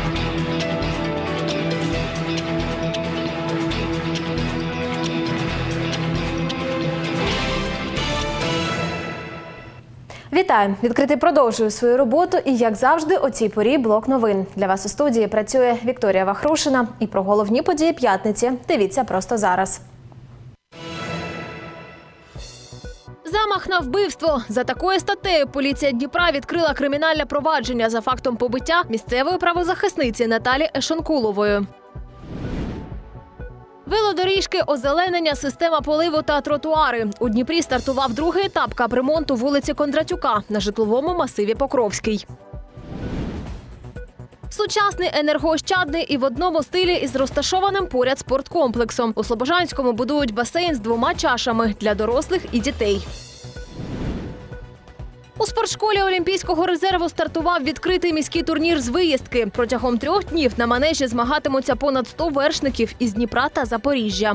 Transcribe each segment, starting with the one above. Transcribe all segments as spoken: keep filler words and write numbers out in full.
Вітаю! Відкритий продовжує свою роботу і, як завжди, о цій порі блок новин. Для вас у студії працює Вікторія Вахрушина. І про головні події п'ятниці дивіться просто зараз. Замах на вбивство. За такою статтею поліція Дніпра відкрила кримінальне провадження за фактом побиття місцевої правозахисниці Наталі Ешонкулової. Велодоріжки, озеленення, система поливу та тротуари. У Дніпрі стартував другий етап капремонту вулиці Кондратюка на житловому масиві Покровський. Сучасний, енергоощадний і в одному стилі із розташованим поряд спорткомплексом. У Слобожанському будують басейн з двома чашами для дорослих і дітей. У спортшколі Олімпійського резерву стартував відкритий міський турнір з виїздки. Протягом трьох днів на манежі змагатимуться понад сто вершників із Дніпра та Запоріжжя.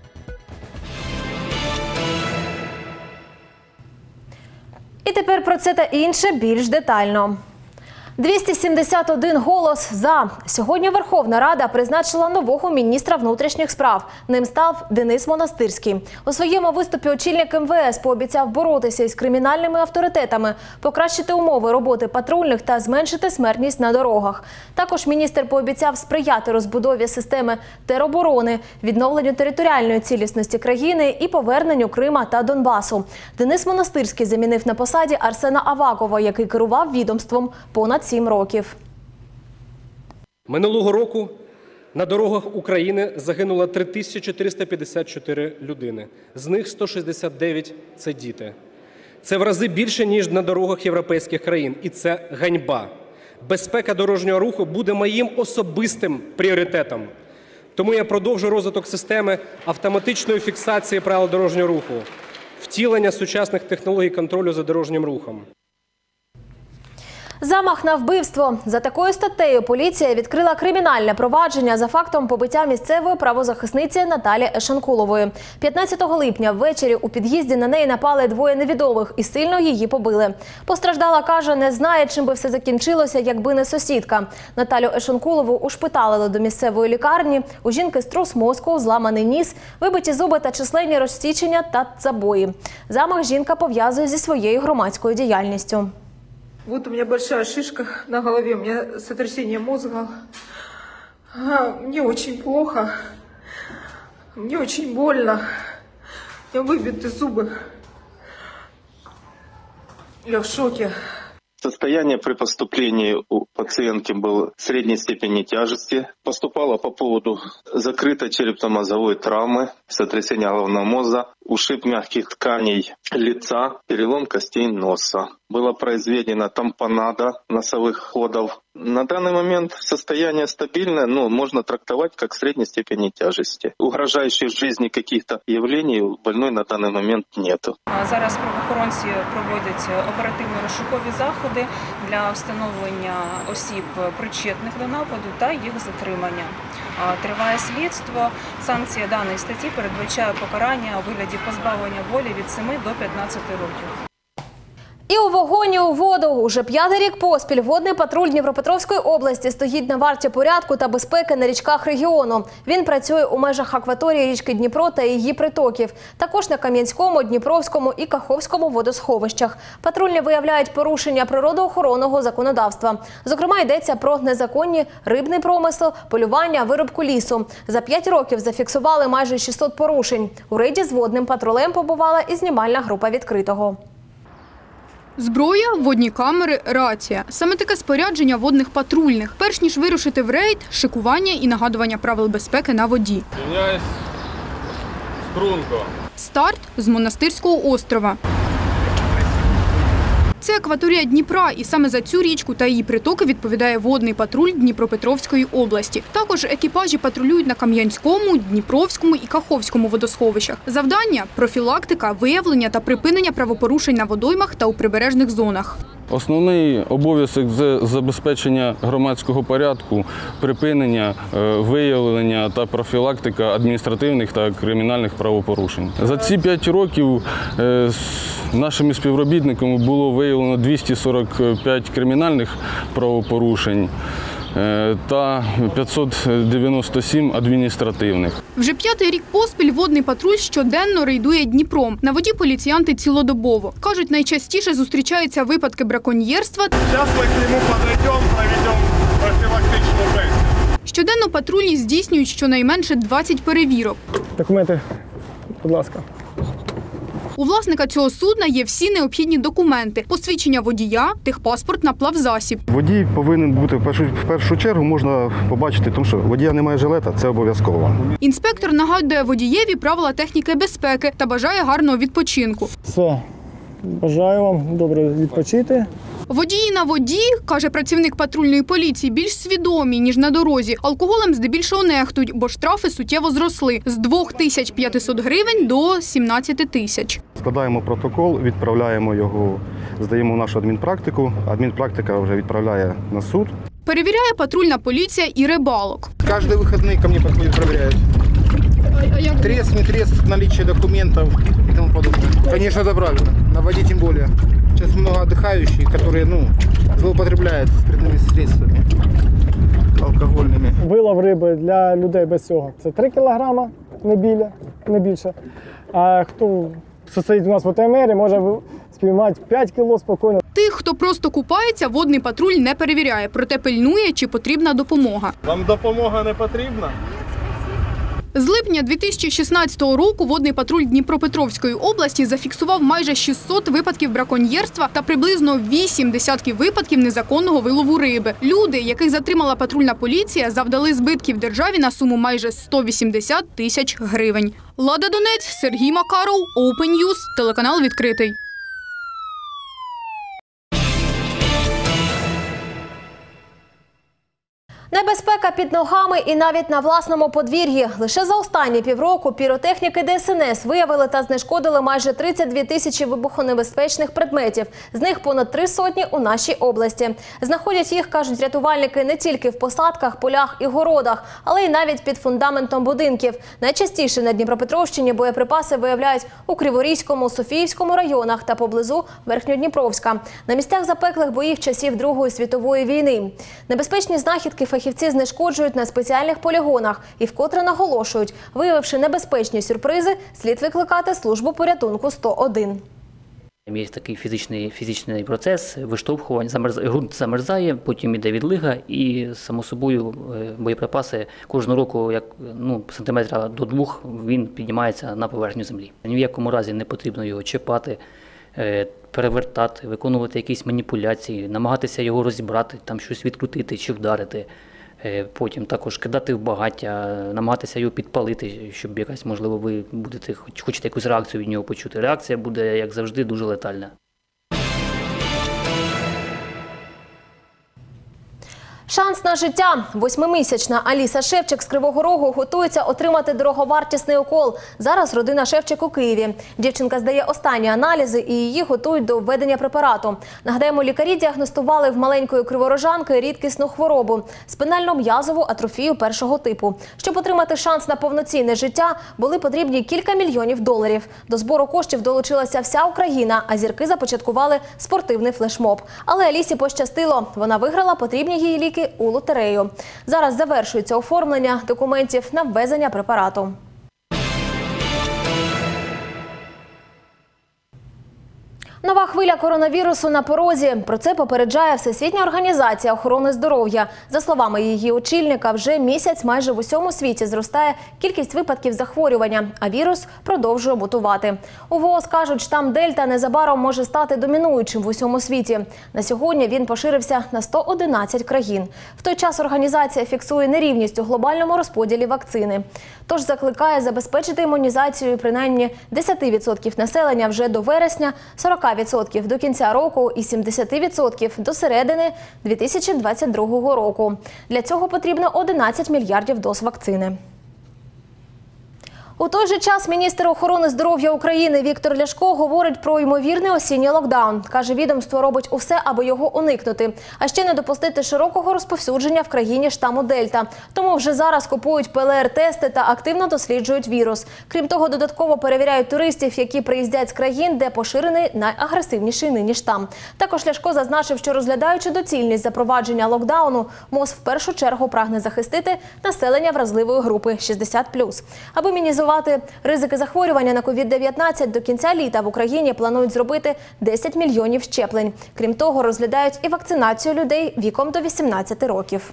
І тепер про це та інше більш детально. двісті сімдесят один голос «за». Сьогодні Верховна Рада призначила нового міністра внутрішніх справ. Ним став Денис Монастирський. У своєму виступі очільник ем ве ес пообіцяв боротися із кримінальними авторитетами, покращити умови роботи патрульних та зменшити смертність на дорогах. Також міністр пообіцяв сприяти розбудові системи тероборони, відновленню територіальної цілісності країни і поверненню Крима та Донбасу. Денис Монастирський замінив на посаді Арсена Авакова, який керував відомством понад сім років. Минулого року на дорогах України загинуло три тисячі чотириста п'ятдесят чотири людини. З них сто шістдесят дев'ять – це діти. Це в рази більше, ніж на дорогах європейських країн. І це ганьба. Безпека дорожнього руху буде моїм особистим пріоритетом. Тому я продовжу розвиток системи автоматичної фіксації правил дорожнього руху, втілення сучасних технологій контролю за дорожнім рухом. Замах на вбивство. За такою статтею поліція відкрила кримінальне провадження за фактом побиття місцевої правозахисниці Наталі Ешонкулової. п'ятнадцятого липня ввечері у під'їзді на неї напали двоє невідомих і сильно її побили. Постраждала каже, не знає, чим би все закінчилося, якби не сусідка. Наталю Ешонкулову ушпиталили до місцевої лікарні. У жінки струс мозку, зламаний ніс, вибиті зуби та численні розсічення та забої. Замах жінка пов'язує зі своєю громадською діяльністю. Вот у меня большая шишка на голове, у меня сотрясение мозга. Мне очень плохо, мне очень больно. У меня выбиты зубы. Я в шоке. Состояние при поступлении у пациентки было средней степени тяжести. Поступало по поводу закрытой черепно-мозговой травмы, сотрясения головного мозга, ушиб мягких тканей лица, перелом костей носа. Была произведена тампонада носовых ходов. На данный момент состояние стабильное, но можно трактовать как средней степени тяжести. Угрожающих жизни каких-то явлений у больной на данный момент нет. Зараз правоохоронці проводять оперативно-розшукові заходи для встановлення осіб, причетних до нападу, та їх затримання. Триває слідство. Санкція даної статті передбачає покарання у вигляді позбавлення волі від семи до п'ятнадцяти років. І у вогонь, і у воду. Уже п'ятий рік поспіль водний патруль Дніпропетровської області стоїть на варті порядку та безпеки на річках регіону. Він працює у межах акваторії річки Дніпро та її притоків. Також на Кам'янському, Дніпровському і Каховському водосховищах. Патрульні виявляють порушення природоохоронного законодавства. Зокрема, йдеться про незаконні рибний промисел, полювання, вирубку лісу. За п'ять років зафіксували майже шістсот порушень. У рейді з водним патрулем побувала і знімальна група «Відкритого». Зброя, водні камери, рація. Саме таке спорядження водних патрульних. Перш ніж вирушити в рейд, шикування і нагадування правил безпеки на воді. Звільняюсь. Струнко. Старт з Монастирського острова. Це акваторія Дніпра, і саме за цю річку та її притоки відповідає водний патруль Дніпропетровської області. Також екіпажі патрулюють на Кам'янському, Дніпровському і Каховському водосховищах. Завдання – профілактика, виявлення та припинення правопорушень на водоймах та у прибережних зонах. Основний обов'язок – це забезпечення громадського порядку, припинення, виявлення та профілактика адміністративних та кримінальних правопорушень. За ці п'ять років нашими співробітниками було виявлено двісті сорок п'ять кримінальних правопорушень. та п'ятсот дев'яносто сім адміністративних. Вже п'ятий рік поспіль водний патруль щоденно рейдує Дніпром. На воді поліціянти цілодобово. Кажуть, найчастіше зустрічаються випадки браконьєрства. Зараз ми к нему підійдемо, проведемо профілактичну бесіду. Щоденно патрульні здійснюють щонайменше двадцять перевірок. Документи, будь ласка. У власника цього судна є всі необхідні документи – посвідчення водія, техпаспорт на плавзасіб. Водій повинен бути в першу, в першу чергу, можна побачити, тому що водія немає жилета, це обов'язково. Інспектор нагадує водієві правила техніки безпеки та бажає гарного відпочинку. Все, бажаю вам добре відпочити. Водії на воді, каже працівник патрульної поліції, більш свідомі, ніж на дорозі. Алкоголем здебільшого нехтують, бо штрафи суттєво зросли – з двох тисяч п'ятисот гривень до сімнадцяти тисяч. Складаємо протокол, відправляємо його, здаємо в нашу адмінпрактику. Адмінпрактика вже відправляє на суд. Перевіряє патрульна поліція і рибалок. Каждый выходный ко мне подходит, проверяют. Трест, не трест, наличие документов и тому подобное. Конечно, это правильно. На воде тем более. Сейчас много отдыхающих, которые, ну, злоупотребляют спиртными средствами алкогольными. Вилов риби для людей без цього – це три кілограма, не, біля, не більше. А хто сидить у нас в О Т М Рі, може спіймати п'ять кіло спокійно. Тих, хто просто купається, водний патруль не перевіряє, проте пильнує, чи потрібна допомога. Вам допомога не потрібна? З липня дві тисячі шістнадцятого року водний патруль Дніпропетровської області зафіксував майже шістсот випадків браконьєрства та приблизно вісім десятків випадків незаконного вилову риби. Люди, яких затримала патрульна поліція, завдали збитків державі на суму майже сто вісімдесят тисяч гривень. Лада Донець, Сергій Макаров, Open News, телеканал «Відкритий». Небезпека під ногами і навіть на власному подвір'ї. Лише за останні півроку піротехніки Де Ес Ен Ес виявили та знешкодили майже тридцять дві тисячі вибухонебезпечних предметів. З них понад три сотні у нашій області. Знаходять їх, кажуть рятувальники, не тільки в посадках, полях і городах, але й навіть під фундаментом будинків. Найчастіше на Дніпропетровщині боєприпаси виявляють у Криворізькому, Софіївському районах та поблизу Верхньодніпровська. На місцях запеклих боїв часів Другої світової війни. Небезпечні знахідки фахівці знешкоджують на спеціальних полігонах і вкотре наголошують, виявивши небезпечні сюрпризи, слід викликати службу порятунку сто один. Є такий фізичний, фізичний процес виштовхування, замерзає, ґрунт замерзає, потім йде відлига і, само собою, боєприпаси кожного року, як ну, сантиметра до двох, він піднімається на поверхню землі. Ні в якому разі не потрібно його чіпати, перевертати, виконувати якісь маніпуляції, намагатися його розібрати, там щось відкрутити чи вдарити. Потім також кидати в багаття, намагатися його підпалити, щоб якась, можливо, ви будете, хочете якусь реакцію від нього почути. Реакція буде, як завжди, дуже летальна. Шанс на життя. Восьмимісячна Аліса Шевчик з Кривого Рогу готується отримати дороговартісний укол. Зараз родина Шевчик у Києві. Дівчинка здає останні аналізи і її готують до введення препарату. Нагадаємо, лікарі діагностували в маленької криворожанки рідкісну хворобу – спинально-м'язову атрофію першого типу. Щоб отримати шанс на повноцінне життя, були потрібні кілька мільйонів доларів. До збору коштів долучилася вся Україна, а зірки започаткували спортивний флешмоб. Але Алісі пощастило. Вона виграла потрібні їй ліки у лотерею. Зараз завершується оформлення документів на ввезення препарату. Нова хвиля коронавірусу на порозі. Про це попереджає Всесвітня організація охорони здоров'я. За словами її очільника, вже місяць майже в усьому світі зростає кількість випадків захворювання, а вірус продовжує мутувати. У ВООЗ кажуть, штам Дельта незабаром може стати домінуючим в усьому світі. На сьогодні він поширився на сто одинадцять країн. В той час організація фіксує нерівність у глобальному розподілі вакцини. Тож закликає забезпечити імунізацію принаймні десять відсотків населення вже до вересня, сорок відсотків до кінця року і сімдесят відсотків до середини дві тисячі двадцять другого року. Для цього потрібно одинадцять мільярдів доз вакцини. У той же час міністр охорони здоров'я України Віктор Ляшко говорить про ймовірний осінній локдаун. Каже, відомство робить усе, аби його уникнути. А ще не допустити широкого розповсюдження в країні штаму Дельта. Тому вже зараз купують пе ел ер-тести та активно досліджують вірус. Крім того, додатково перевіряють туристів, які приїздять з країн, де поширений найагресивніший нині штам. Також Ляшко зазначив, що розглядаючи доцільність запровадження локдауну, МОЗ в першу чергу прагне захистити населення вразливої групи шістдесят плюс. Аби мінімізувати ризики захворювання на ковід дев'ятнадцять, до кінця літа в Україні планують зробити десять мільйонів щеплень. Крім того, розглядають і вакцинацію людей віком до вісімнадцяти років.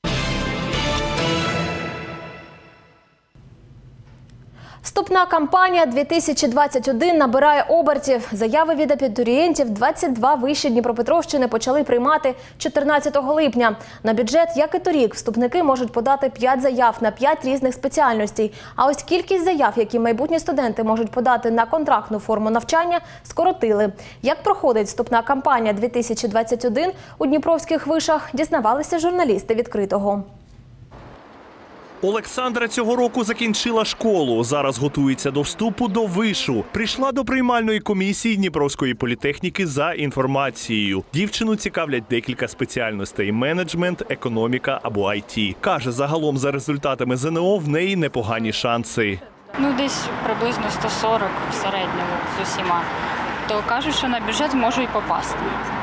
Вступна кампанія дві тисячі двадцять один набирає обертів. Заяви від абітурієнтів двадцять два виші Дніпропетровщини почали приймати чотирнадцятого липня. На бюджет, як і торік, вступники можуть подати п'ять заяв на п'ять різних спеціальностей. А ось кількість заяв, які майбутні студенти можуть подати на контрактну форму навчання, скоротили. Як проходить вступна кампанія дві тисячі двадцять один у дніпровських вишах, дізнавалися журналісти «Відкритого». Олександра цього року закінчила школу, зараз готується до вступу до вишу. Прийшла до приймальної комісії Дніпровської політехніки за інформацією. Дівчину цікавлять декілька спеціальностей – менеджмент, економіка або ай ті. Каже, загалом за результатами зе ен о в неї непогані шанси. Ну, десь приблизно сто сорок в середньому з усіма. То кажуть, що на бюджет можу і попасти.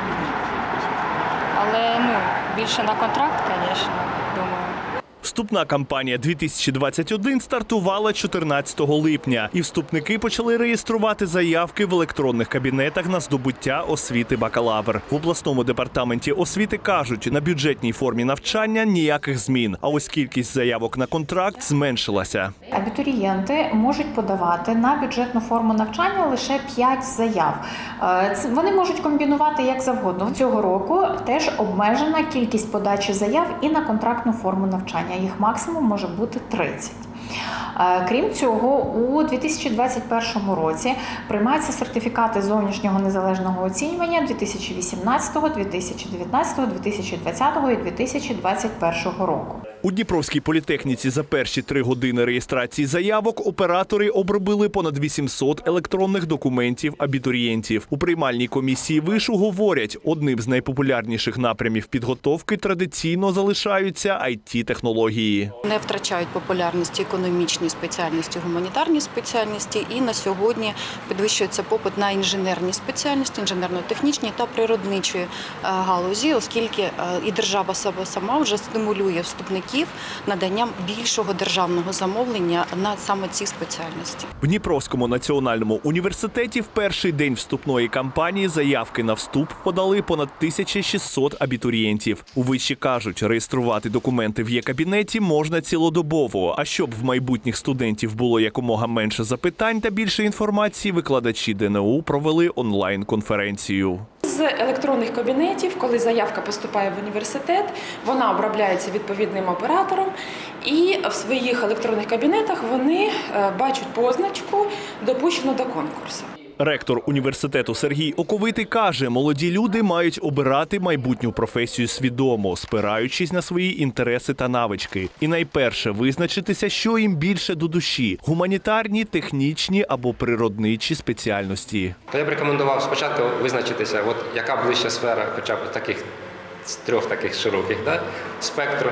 Але, ну, більше на контракт, звісно, думаю. Вступна кампанія дві тисячі двадцять один стартувала чотирнадцятого липня, і вступники почали реєструвати заявки в електронних кабінетах на здобуття освіти бакалавр. В обласному департаменті освіти кажуть, на бюджетній формі навчання ніяких змін, а ось кількість заявок на контракт зменшилася. Абітурієнти можуть подавати на бюджетну форму навчання лише п'ять заяв. Вони можуть комбінувати як завгодно. Цього року теж обмежена кількість подачі заяв і на контрактну форму навчання. Їх максимум може бути тридцять. Крім цього, у дві тисячі двадцять першому році приймаються сертифікати зовнішнього незалежного оцінювання дві тисячі вісімнадцятого, дві тисячі дев'ятнадцятого, дві тисячі двадцятого і дві тисячі двадцять першого року. У Дніпровській політехніці за перші три години реєстрації заявок оператори обробили понад вісімсот електронних документів абітурієнтів. У приймальній комісії вишу говорять, одним з найпопулярніших напрямів підготовки традиційно залишаються ай ті-технології. Не втрачають популярність економічні спеціальності, гуманітарні спеціальності, і на сьогодні підвищується попит на інженерні спеціальності, інженерно-технічні та природничі галузі, оскільки і держава себе сама вже стимулює вступників наданням більшого державного замовлення на саме ці спеціальності. В Дніпровському національному університеті в перший день вступної кампанії заявки на вступ подали понад тисяча шістсот абітурієнтів. У виші кажуть, реєструвати документи в є-кабінеті можна цілодобово, а щоб в майбутніх студентів було якомога менше запитань та більше інформації, викладачі де ен у провели онлайн-конференцію. З електронних кабінетів, коли заявка поступає в університет, вона обробляється відповідним оператором, і в своїх електронних кабінетах вони бачать позначку «Допущено до конкурсу». Ректор університету Сергій Оковитий каже, молоді люди мають обирати майбутню професію свідомо, спираючись на свої інтереси та навички. І найперше визначитися, що їм більше до душі – гуманітарні, технічні або природничі спеціальності. То я б рекомендував спочатку визначитися, от яка ближча сфера, хоча б таких, з трьох таких широких, да, спектру.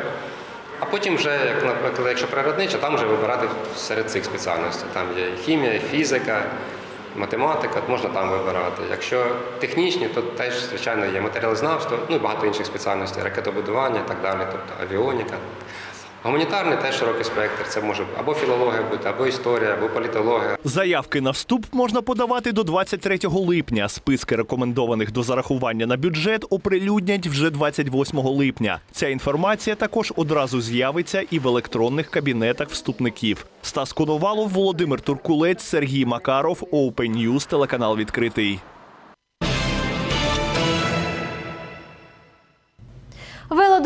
А потім вже, як, наприклад, якщо природнича, там вже вибирати серед цих спеціальностей. Там є хімія, фізика, математика, можна там вибирати. Якщо технічні, то теж, звичайно, є матеріалознавство, ну і багато інших спеціальностей, ракетобудування і так далі, тобто авіоніка. Гуманітарний теж широкий спектр. Це може або філологія бути, або історія, або політологія. Заявки на вступ можна подавати до двадцять третього липня. Списки рекомендованих до зарахування на бюджет оприлюднять вже двадцять восьмого липня. Ця інформація також одразу з'явиться і в електронних кабінетах вступників. Стас Коновалов, Володимир Туркулець, Сергій Макаров, Open News, телеканал «Відкритий».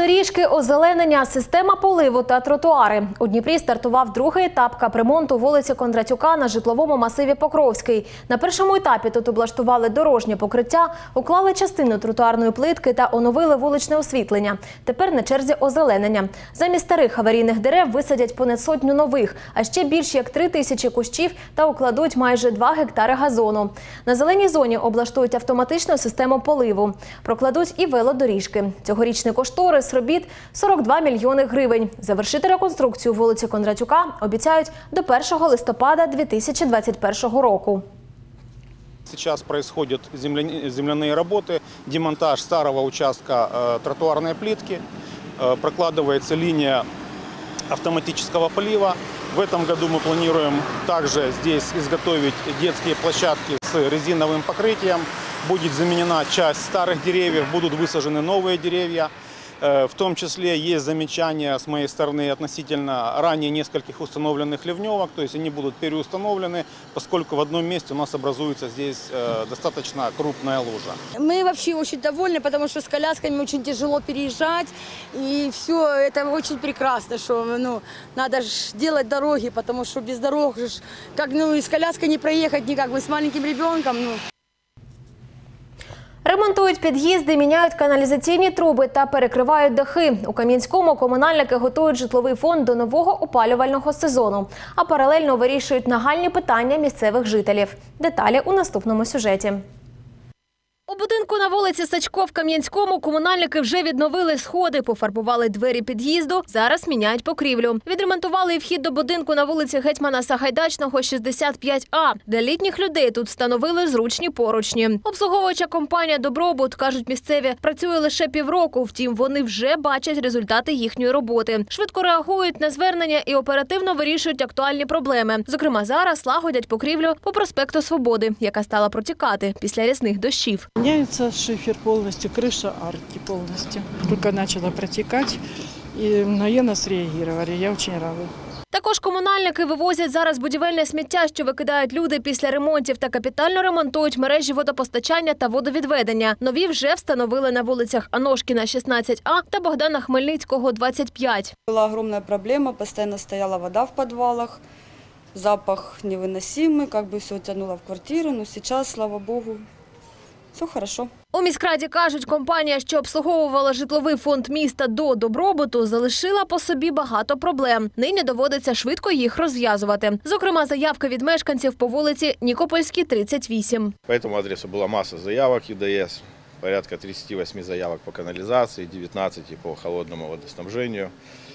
Велодоріжки, озеленення, система поливу та тротуари. У Дніпрі стартував другий етап капремонту вулиці Кондратюка на житловому масиві Покровський. На першому етапі тут облаштували дорожнє покриття, уклали частину тротуарної плитки та оновили вуличне освітлення. Тепер на черзі озеленення. Замість старих аварійних дерев висадять понад сотню нових, а ще більш як три тисячі кущів та укладуть майже два гектари газону. На зеленій зоні облаштують автоматичну систему поливу. Прокладуть і велодоріжки. Цьогорічний кошторис робіт – сорок два мільйони гривень. Завершити реконструкцію вулиці Кондратюка обіцяють до першого листопада дві тисячі двадцять першого року. Сейчас происходят земляные работы, демонтаж старого участка э, тротуарной плитки, э, прокладывается линия автоматического полива. В этом году мы планируем также здесь изготовить детские площадки с резиновым покрытием. Будет заменена часть старых деревьев, будут высажены новые деревья. В том числе есть замечания с моей стороны относительно ранее нескольких установленных ливневок, то есть они будут переустановлены, поскольку в одном месте у нас образуется здесь достаточно крупная лужа. Мы вообще очень довольны, потому что с колясками очень тяжело переезжать, и все это очень прекрасно, что ну, надо ж делать дороги, потому что без дорог же, как ну, и с коляской не проехать никак, мы с маленьким ребенком. Ну. Ремонтують під'їзди, міняють каналізаційні труби та перекривають дахи. У Кам'янському комунальники готують житловий фонд до нового опалювального сезону, а паралельно вирішують нагальні питання місцевих жителів. Деталі у наступному сюжеті. У будинку на вулиці Сачко в Кам'янському комунальники вже відновили сходи, пофарбували двері під'їзду, зараз міняють покрівлю. Відремонтували і вхід до будинку на вулиці Гетьмана Сагайдачного, шістдесят п'ять А. Для літніх людей тут встановили зручні поручні. Обслуговуюча компанія «Добробут», кажуть місцеві, працює лише півроку, втім вони вже бачать результати їхньої роботи. Швидко реагують на звернення і оперативно вирішують актуальні проблеми. Зокрема, зараз лагодять покрівлю по проспекту Свободи, яка стала протікати після рясних дощів. Меняется шифер полностью, крыша арки полностью. Только начала протекать, и мгновенно среагировали. Я очень рада. Також комунальники вивозять зараз будівельне сміття, що викидають люди після ремонтів, та капітально ремонтують мережі водопостачання та водовідведення. Нові вже встановили на вулицях Аношкіна, шістнадцять А та Богдана Хмельницького, двадцять п'ять. Була огромна проблема, постійно стояла вода в підвалах, запах невыносимый, как бы все тянуло в квартиру, но сейчас, слава богу, все хорошо. У міськраді кажуть, компанія, що обслуговувала житловий фонд міста до «Добробуту», залишила по собі багато проблем. Нині доводиться швидко їх розв'язувати. Зокрема, заявки від мешканців по вулиці Нікопольській, тридцять вісім. По этому адресу була маса заявок ЮДС, порядка тридцати восьми заявок по каналізації, дев'ятнадцять по холодному водоснабженню.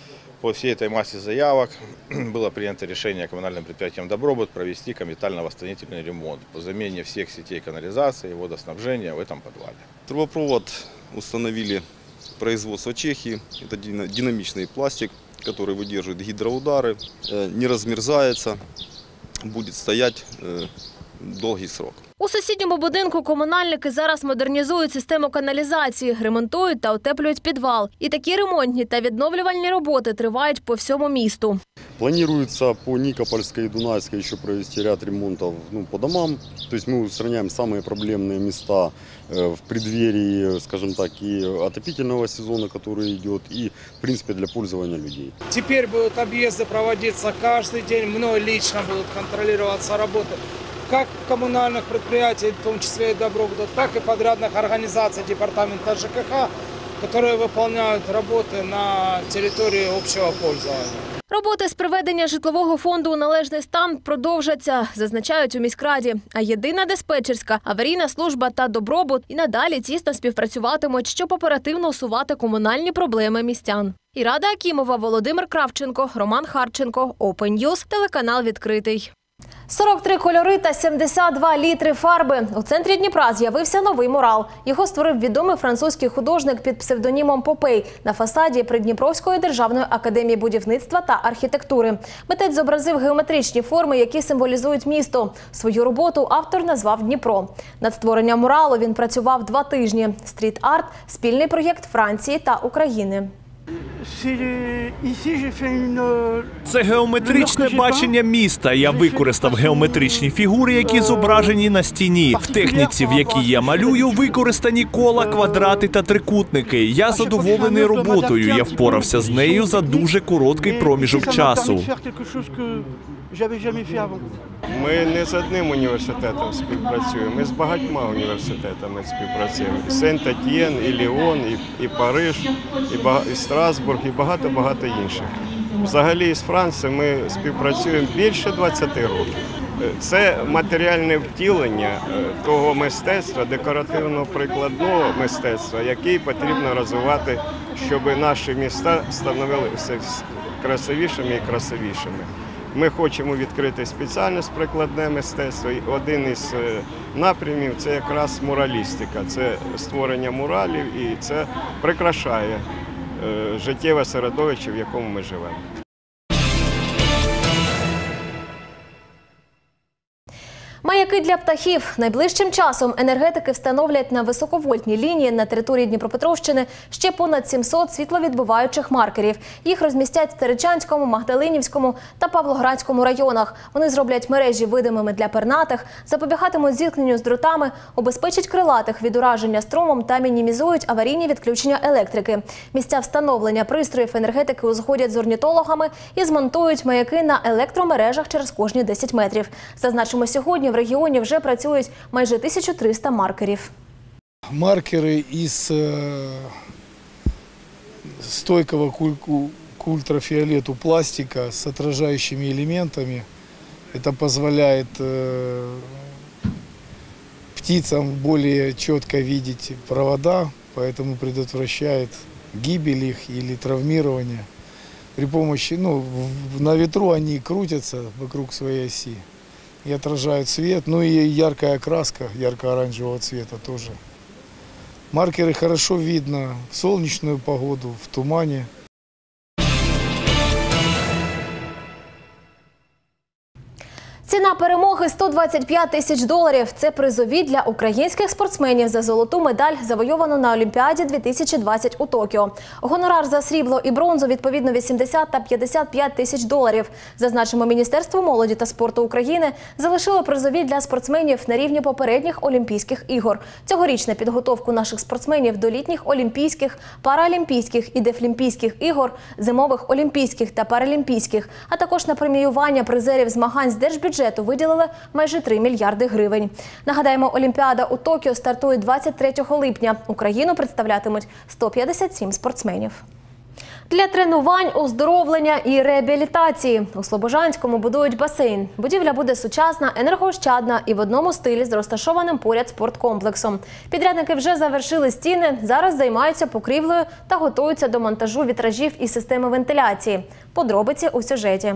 По всей этой массе заявок было принято решение коммунальным предприятием «Добробут» провести капитально-восстановительный ремонт по замене всех сетей канализации и водоснабжения в этом подвале. Трубопровод установили производство Чехии. Это динамичный пластик, который выдерживает гидроудары, не размерзается, будет стоять долгий срок. У сусідньому будинку комунальники зараз модернізують систему каналізації, ремонтують та утеплюють підвал. І такі ремонтні та відновлювальні роботи тривають по всьому місту. Планируется по Никопольской и Дунайской еще провести ряд ремонтов ну, по домам. То есть мы устраняем самые проблемные места в преддверии, скажем так, и отопительного сезона, который идет, и, в принципе, для пользования людей. Теперь будут объезды проводиться каждый день, мной лично будут контролироваться работы как коммунальных предприятий, в том числе и Добробута, так и подрядных организаций департамента ЖКХ, которые выполняют работы на территории общего пользования. Роботи з приведення житлового фонду у належний стан продовжаться, зазначають у міськраді. А єдина диспетчерська, аварійна служба та Добробут і надалі тісно співпрацюватимуть, щоб оперативно усувати комунальні проблеми містян. Ірада Акімова, Володимир Кравченко, Роман Харченко, Open News, телеканал «Відкритий». сорок три кольори та сімдесят два літри фарби. У центрі Дніпра з'явився новий мурал. Його створив відомий французький художник під псевдонімом Попей на фасаді Придніпровської державної академії будівництва та архітектури. Митець зобразив геометричні форми, які символізують місто. Свою роботу автор назвав «Дніпро». Над створенням муралу він працював два тижні. Стріт-арт – спільний проєкт Франції та України. Це геометричне бачення міста. Я використав геометричні фігури, які зображені на стіні. В техніці, в якій я малюю, використані кола, квадрати та трикутники. Я задоволений роботою. Я впорався з нею за дуже короткий проміжок часу. Ми не з одним університетом співпрацюємо, ми з багатьма університетами співпрацюємо. І Сент-Етьєн, і Ліон, і, і Париж, і, бага... і Страсбург, і багато-багато інших. Взагалі з Францією ми співпрацюємо більше двадцяти років. Це матеріальне втілення того мистецтва, декоративно-прикладного мистецтва, який потрібно розвивати, щоб наші міста становилися красивішими і красивішими. Ми хочемо відкрити спеціальність прикладне мистецтво. І один із напрямів – це якраз муралістика. Це створення муралів і це прикрашає життєве середовище, в якому ми живемо. Маяки для птахів. Найближчим часом енергетики встановлять на високовольтній лінії на території Дніпропетровщини ще понад сімсот світловідбиваючих маркерів. Їх розмістять в Теречанському, Магдалинівському та Павлоградському районах. Вони зроблять мережі видимими для пернатих, запобігатимуть зіткненню з дротами, обезпечать крилатих від ураження струмом та мінімізують аварійні відключення електрики. Місця встановлення пристроїв енергетики узгодять з орнітологами і змонтують маяки на електромережах через кожні десять метрів. Зазначимо, сьогодні в регіоні вже працюють майже тисячу триста маркерів. Маркери із стойкого к ультрафиолету пластика с отражающими элементами. Это позволяет птицам более четко видеть провода, поэтому предотвращает гибель их или травмирование. При помощи, ну, на ветру они крутятся вокруг своей оси и отражают свет, ну и яркая окраска ярко-оранжевого цвета тоже. Маркеры хорошо видно в солнечную погоду, в тумане. Ціна перемоги – сто двадцять п'ять тисяч доларів. Це призові для українських спортсменів за золоту медаль, завойовану на Олімпіаді дві тисячі двадцять у Токіо. Гонорар за срібло і бронзу відповідно вісімдесят та п'ятдесят п'ять тисяч доларів. Зазначимо, Міністерство молоді та спорту України залишило призові для спортсменів на рівні попередніх Олімпійських ігор. Цьогоріч на підготовку наших спортсменів до літніх Олімпійських, Паралімпійських і Дефлімпійських ігор, зимових Олімпійських та Паралімпійських, а також на преміювання призерів змагань з держбюджету виділили майже три мільярди гривень. Нагадаємо, Олімпіада у Токіо стартує двадцять третього липня. Україну представлятимуть сто п'ятдесят сім спортсменів. Для тренувань, оздоровлення і реабілітації у Слобожанському будують басейн. Будівля буде сучасна, енергоощадна і в одному стилі з розташованим поряд спорткомплексом. Підрядники вже завершили стіни, зараз займаються покрівлею та готуються до монтажу вітражів і системи вентиляції. Подробиці у сюжеті.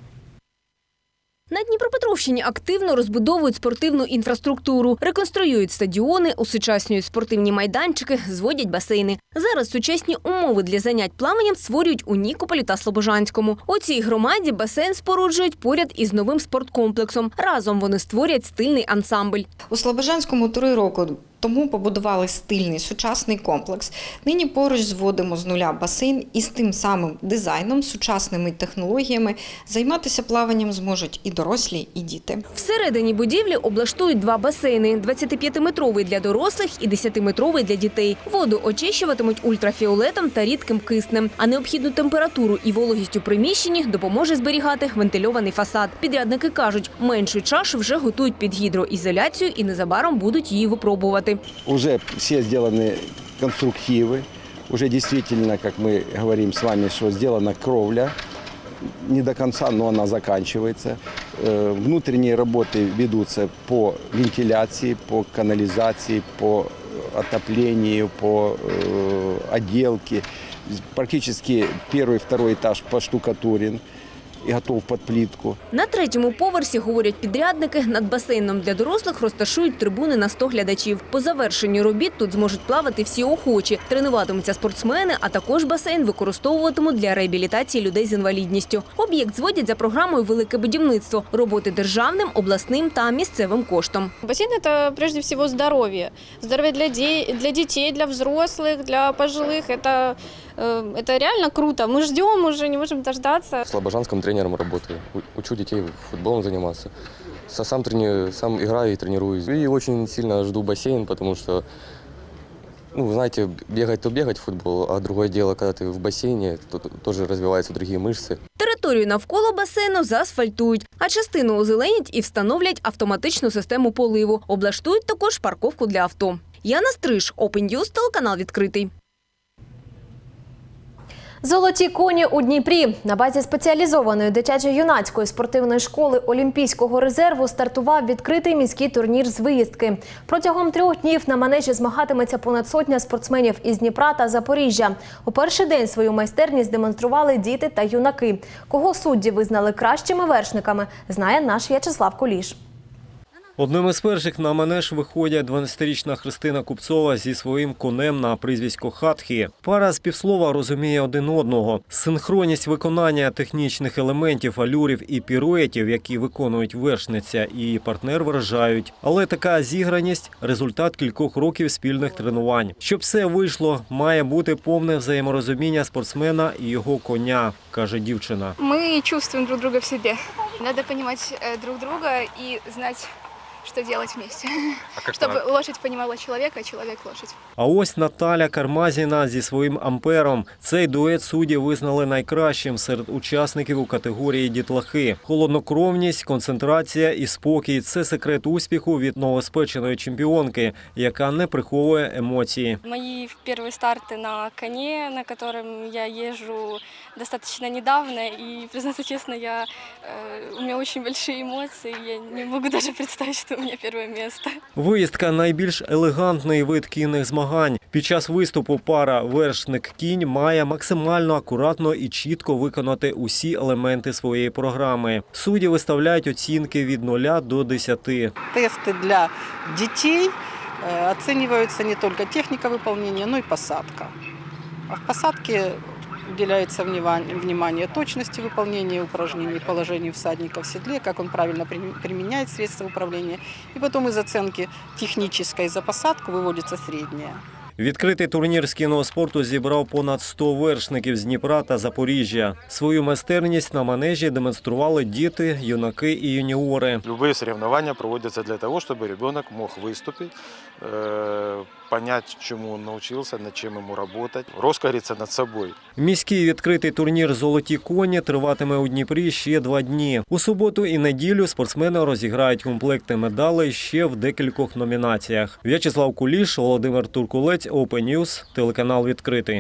На Дніпропетровщині активно розбудовують спортивну інфраструктуру, реконструюють стадіони, осучаснюють спортивні майданчики, зводять басейни. Зараз сучасні умови для занять плаванням створюють у Нікополі та Слобожанському. У цій громаді басейн споруджують поряд із новим спорткомплексом. Разом вони створять стильний ансамбль. У Слобожанському три роки тому побудували стильний сучасний комплекс. Нині поруч зводимо з нуля басейн і з тим самим дизайном, сучасними технологіями займатися плаванням зможуть і дорослі, і діти. Всередині будівлі облаштують два басейни – двадцятип'ятиметровий для дорослих і десятиметровий для дітей. Воду очищуватимуть ультрафіолетом та рідким киснем, а необхідну температуру і вологість у приміщенні допоможе зберігати вентильований фасад. Підрядники кажуть, меншу чашу вже готують під гідроізоляцію і незабаром будуть її випробувати. Уже все сделаны конструктивы, уже действительно, как мы говорим с вами, что сделана кровля, не до конца, но она заканчивается. Внутренние работы ведутся по вентиляции, по канализации, по отоплению, по отделке. Практически первый, второй этаж поштукатурен і готов під плитку. На третьому поверсі, говорять підрядники, над басейном для дорослих розташують трибуни на сто глядачів. По завершенню робіт тут зможуть плавати всі охочі. Тренуватимуться спортсмени, а також басейн використовуватимуть для реабілітації людей з інвалідністю. Об'єкт зводять за програмою «Велике будівництво». Роботи державним, обласним та місцевим коштом. Басейн – це, прежде всего, здоров'я. Здоров'я для, для дітей, для взрослих, для пожилих. Це Это реально круто. Мы ждем уже, не можем дождаться. Слобожанским тренером работаю. Учу детей футболом заниматься. Сам, трени... Сам играю и тренируюсь. И очень сильно жду бассейн, потому что, ну, знаете, бегать то бегать в футбол, а другое дело, когда ты в бассейне, то тоже развиваются другие мышцы. Територію навколо басейну заасфальтують, а частину озеленять і встановлять автоматичну систему поливу. Облаштують також парковку для авто. Яна Стриж, Open News, телеканал «Відкритий». Золоті коні у Дніпрі. На базі спеціалізованої дитячо-юнацької спортивної школи Олімпійського резерву стартував відкритий міський турнір з виїздки. Протягом трьох днів на манежі змагатиметься понад сотня спортсменів із Дніпра та Запоріжжя. У перший день свою майстерність демонстрували діти та юнаки. Кого судді визнали кращими вершниками, знає наш В'ячеслав Куліш. Одним із перших на манеж виходять дванадцятирічна Христина Купцова зі своїм конем на прізвисько Хатхі. Пара з півслова розуміє один одного. Синхронність виконання технічних елементів, алюрів і піруетів, які виконують вершниця і її партнер, вражають. Але така зіграність – результат кількох років спільних тренувань. Щоб все вийшло, має бути повне взаєморозуміння спортсмена і його коня, каже дівчина. Ми чувствуємо друг друга в собі. Треба розуміти друг друга і знати, что делать вместе, а чтобы она... лошадь понимала человека, а человек лошадь. А ось Наталя Кармазіна зі своїм ампером. Цей дует судді визнали найкращим серед учасників у категорії дітлахи. Холоднокровність, концентрація і спокій – це секрет успіху від новоспеченої чемпіонки, яка не приховує емоції. Мої перші старти на коні, на якому я їжджу достатньо недавно, і, признаться чесно, я, у мене дуже великі емоції, я не можу навіть представити, що у мене перше місце. Виїздка – найбільш елегантний вид кінних змагань. Під час виступу пара вершник-кінь має максимально акуратно і чітко виконати усі елементи своєї програми. Судді виставляють оцінки від нуля до десяти. Тести для дітей оцінюються не тільки техніка виконання, але й посадка. А в посадці уделяется внимание точности выполнения упражнений, положений всадника в седле, как он правильно применяет средства управления. И потом из оценки технической за посадку выводится средняя. Відкритий турнір з кінного спорту зібрав понад сто вершників з Дніпра та Запоріжжя. Свою майстерність на манежі демонстрували діти, юнаки і юніори. Любые соревнования проводятся для того, чтобы ребенок мог выступить, понять, чему он научился, над чем ему работать, розкориться над собой. Міський відкритий турнір «Золоті коні» триватиме у Дніпрі ще два дні. У суботу і неділю спортсмени розіграють комплекти медалей ще в декількох номінаціях. В'ячеслав Куліш, Володимир Туркулець, Open News, телеканал «Відкритий».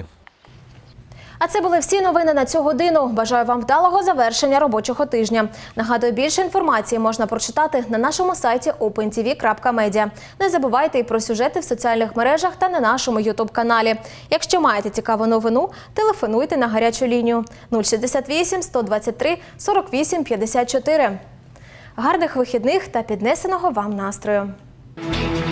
А це були всі новини на цю годину. Бажаю вам вдалого завершення робочого тижня. Нагадую, більше інформації можна прочитати на нашому сайті опен ті ві крапка медіа. Не забувайте і про сюжети в соціальних мережах та на нашому ютуб-каналі. Якщо маєте цікаву новину, телефонуйте на гарячу лінію нуль шістдесят вісім сто двадцять три сорок вісім п'ятдесят чотири. Гарних вихідних та піднесеного вам настрою!